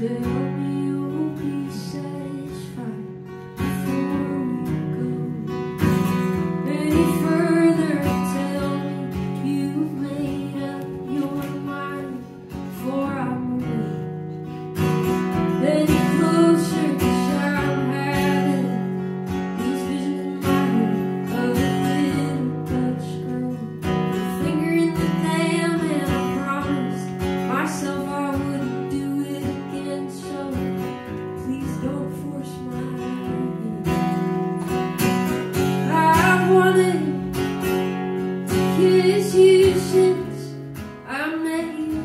Tell me you'll be satisfied before we go any further. Tell me you've made up your mind before I'm away. Any closer, 'cause I'm having these visions in my head of a little Dutch girl, finger in the dam, and I promised myself I wouldn't do it again. So please don't force my hand. I've wanted to kiss you since I met you.